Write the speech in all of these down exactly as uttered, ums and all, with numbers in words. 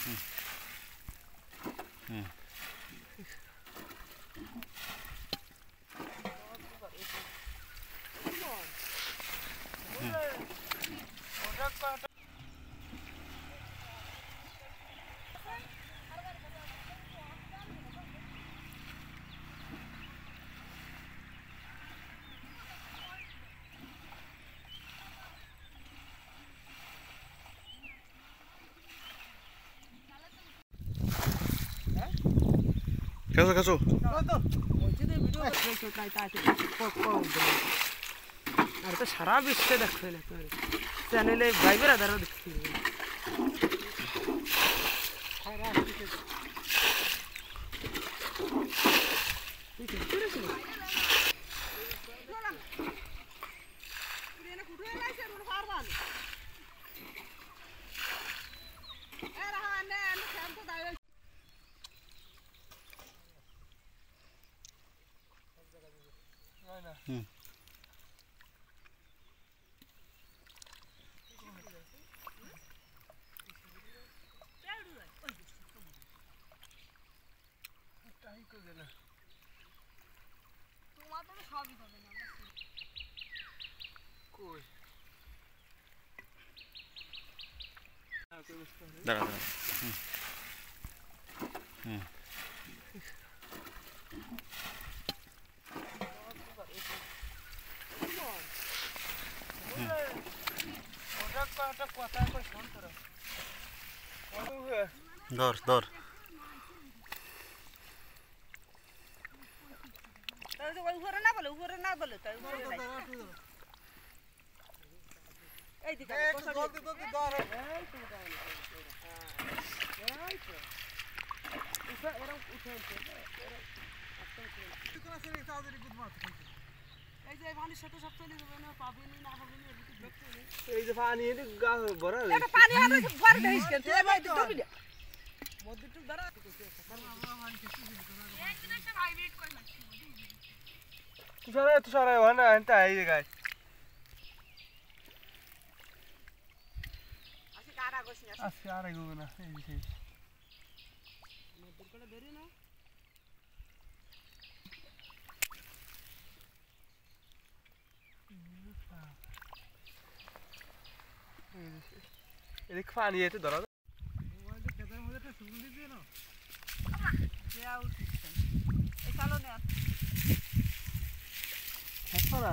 হুম Kaso kaso. আর তো সারা বিশ্বে দেখবে না চ্যানেলে ভাইবেরা দ্বারা দেখছি হুম দাঁড়া দাঁড়া হুম হুম ধর ধর না বলে উপরে না বলে তাই এই দিকে জলদি জলদি ধর এই তো দাও এই তো উঠা এরকম উঠে উঠে কোন আছে রে তাদের গুড মাছ এই যে পানির সাথে সব চলে যাবে না পাবেনি না পাবেনি এই যে পানি এর গা ভরা এটা পানি আর ভর দেইস কেন তুই ভাই ডুবি দে মধ্যে টুক ধরা এই জিনিসটা ভাই ওয়েট কই না তুই সারা তুই সারা ওনা এন্টা এই জায়গায় আসি কারা গোছ না আসি আর গো না এই যে মধ্যে কোলে বেরি না এদিক পানি এতে ধরা ওই যে খেতের মধ্যে একটা সুগন্ধি দিয়ে না দেয়া উচিত এই কালো নে দেখো না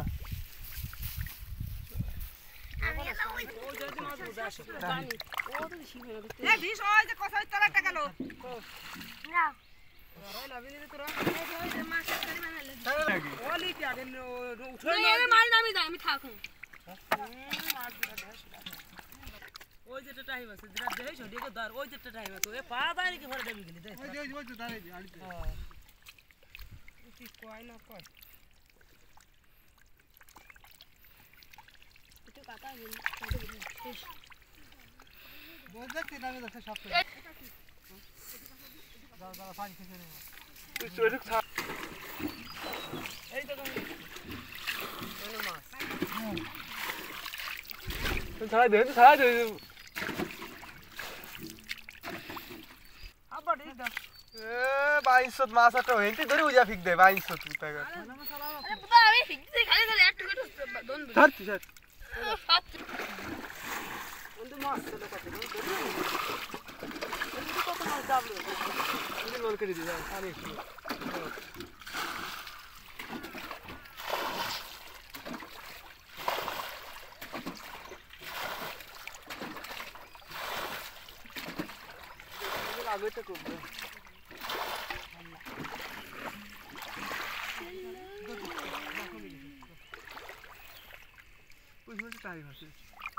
আমি না ওই ওই যে মাছ উঠে আসে পানি ও তো শিবে না এ বিশ ওই যে কসাই তলাটা গেল না আরে লাভিনি রে তোরা ওই যে মাছ কারি বানালে ওলি কি আগে উঠে না এই মাছ নামি যায় আমি থাকু মাছ দিলা দেশ ওই যেটা টাইম আছে যেটা দেশ ওদিকে ধর ওই যেটা টাইম আছে এ পা বাইরে কি ভরে দেবি গলি দেখ ওই যে ওই যে দাঁড়াই দি আড়িতে হ্যাঁ কি কয় না কয় একটু কাটা গেল কাটে গেল শেষ বল দেখতে নামে দেখে সব করে দাও দাও পানি খেতে নে তুই চলে থাক এই দেখো এনে মাছ তুই ছাড়া দে তুই ছাড়া দে আবার এই দাও এ বাইশত মাছ আটা হেনতে ধরে উজা ফিক দে বাইশত রুপিয়া আরে পুরা আমি ফিক দে খালি খালি একটু একটু দন ধর তুই ধর ওন্দ মাছ চলে কাটে ধর তুই কত মাছ দাবলো তুই লোল করে দিবি পানি একটু আগেটা করবে ওই হচ্ছে টাইম আছে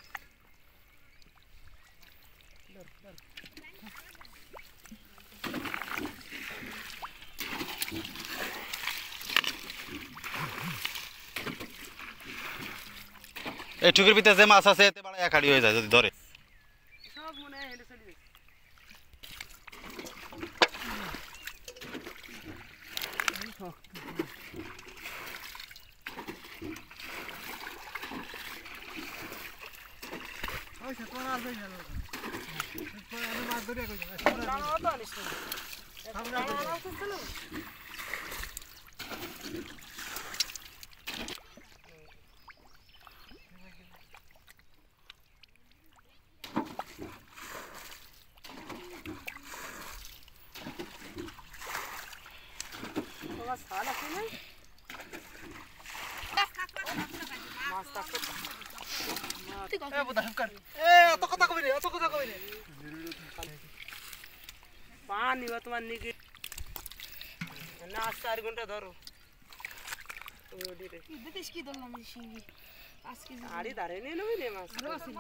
এই টুকুর ভিতরে যে মাছ আছে এতে বড় একাড়ি হয়ে যায় যদি ধরে সব মনে হয় হেলে চলে ওই সে কোন আর হয়ে গেল আমি মাছ পানি তোমার নিকে না চার ঘন্টা ধরো কি ধরলাম শিঙ্গি আজকে আড়ি ধারে নিয়ে নেবে নে মাছ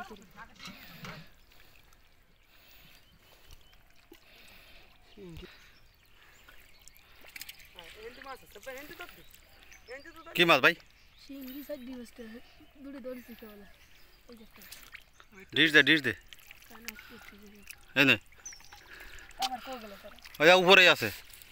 কি মাছ ভাই শিঙ্গি সাইড দিবসটা দুটো ধরেছি কেবল এই দেখতে ডিশ দে ডিশ দে এই নে আবার কো গেল তারা ওই উপরেই আছে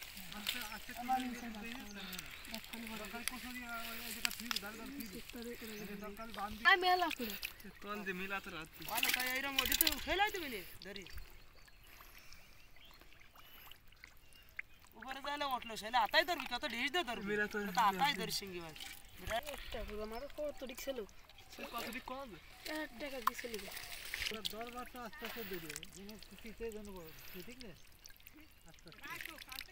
আমি মেলা করে তোল দে মিলা তো রাত ওলা তাই এরম ওদি তো ফেলাই দিবি নে ধরি উপরে যাইলে উঠলো সেলে আতাই ধরবি কত ডিশ দে ধরবি মিলা তো আতাই ধরি শিঙ্গি ভাই একটা বড় মারো কত দিক ছিল কত দিক কম এক টাকা দিছিল দরবার তো আস্তে আস্তে দিবে জিনিস কিতে জানো ঠিক না আস্তে আস্তে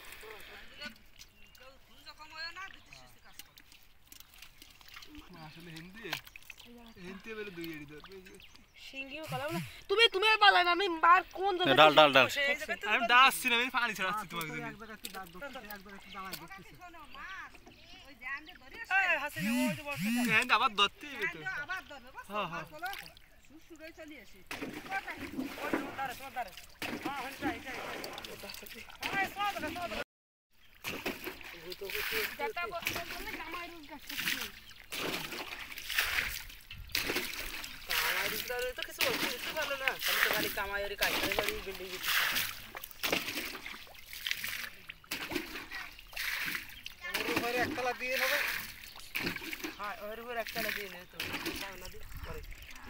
আসলে হিন্দি হিন্দি বলে দুই এড়ি ধরবে শিঙ্গিও কলাম না তুমি তুমি পালা না আমি মার কোন জায়গা ডাল ডাল ডাল আমি ডাসছি না আমি পানি ছাড়াচ্ছি তোমাকে এক জায়গা থেকে দাঁত ধরছি এক জায়গা থেকে দাঁড়াই ধরছি ওই জান দে ধরিস এই হাসিন ওই যে বসে হ্যাঁ আবার ধরতে হবে তো আবার ধরবে বস হ্যাঁ হ্যাঁ সুসুরে চলি আসি কথা হি ওই দাঁড়া তোমার দাঁড়া হ্যাঁ হন যাই যাই এই সব দাঁড়া সব ভূত ভূত দাঁড়া বলে কামাই রুজ গাছ কামাই তো কিছু কিছু ভালো না খালি তো খালি কামাই আর কাজ করে বাড়ি বিল্ডিং দিতে ওর উপরে একতলা দিয়ে নেব হ্যাঁ ওর উপরে একতলা দিয়ে নে তো না দি করে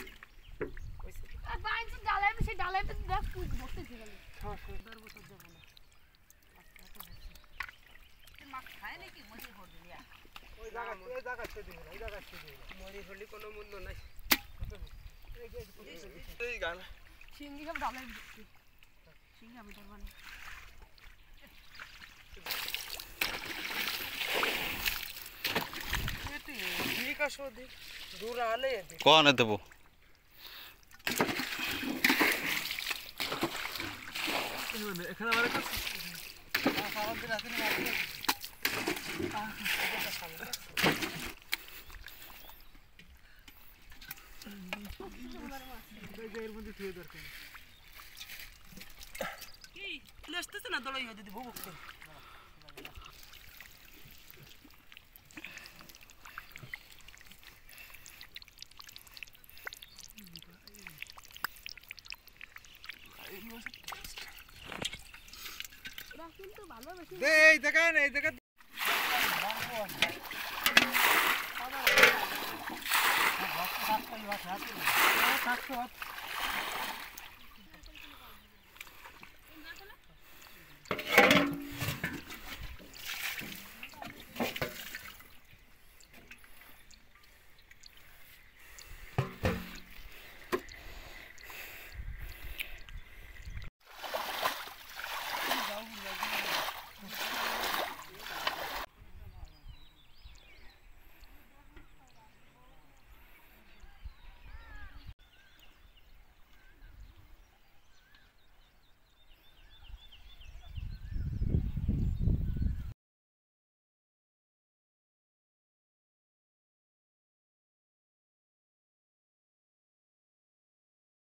আর বাইন ডালাই সে ডালাই पे দেখ পুজ বসতে গেল হ্যাঁ সুন্দর বসে যাব না মাছ খায় নাকি মরি হল দিয়া ওই জায়গা ওই জায়গা ছেড়ে দিও ওই জায়গা ছেড়ে দিও মরি হলি কোনো মূল্য নাই এই গাল শিঙ্গি সব ডালাই দিচ্ছি শিঙ্গি আমি ধরব না এটি ঠিক আছে দি দূর আলে দি কোন দেব এখানে আমার কাছে সাবান দিন আছে না এর মধ্যে থুয়ে দরকার কি লেসতেছে না দড়াই হয়ে যদি ভুবুক করে কিন্তু ভালো বেশি দে এই জায়গা না এই জায়গা সাতশো